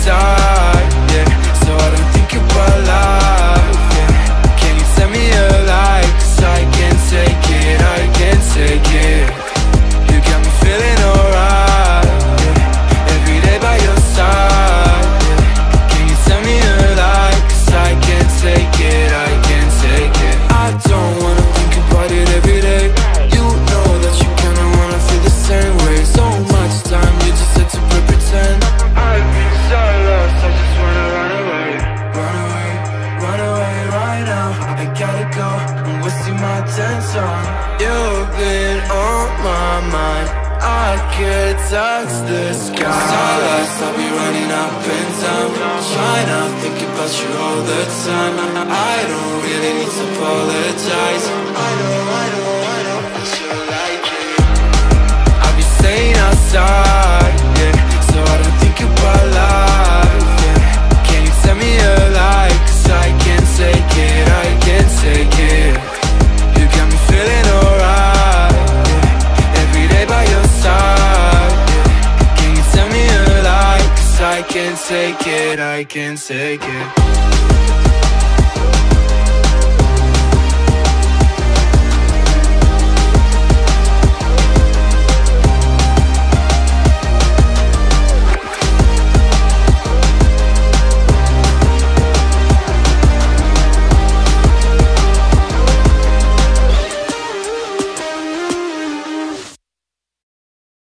outside, yeah, so I don't think about life, yeah. Can you tell me a lie? 'Cause I can't take it, I can't take it. You got me feeling alright, yeah. Every day by your side, yeah. Can you tell me a lie? 'Cause I can't take it, I can't take it. I don't wanna think about it every day. You know that you kinda wanna feel the same way. So much time, you just had to pretend. I've been so lost, I just wanna run away. Run away, run away right now. I gotta go, I'm wasting my attention. You've been on my mind, I could touch the sky. Starlights, I'll be running up and down, trying to think about you all the time. I don't really need to apologize. I know that you like it. I'll be staying outside, yeah, so I don't think about life, yeah. Can you tell me a lie? 'Cause I can't take it, I can't take it. You got me feeling alright, yeah. Every day by your side, yeah. Can you tell me a lie? 'Cause I can't take it, I can't take it.